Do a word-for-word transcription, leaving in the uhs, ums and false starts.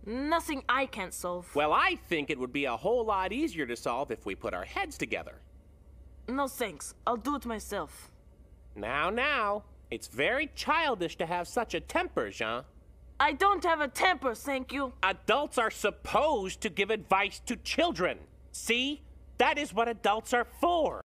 Nothing I can't solve. Well, I think it would be a whole lot easier to solve if we put our heads together. No thanks. I'll do it myself. Now, now. It's very childish to have such a temper, Jean. I don't have a temper, thank you. Adults are supposed to give advice to children. See? That is what adults are for.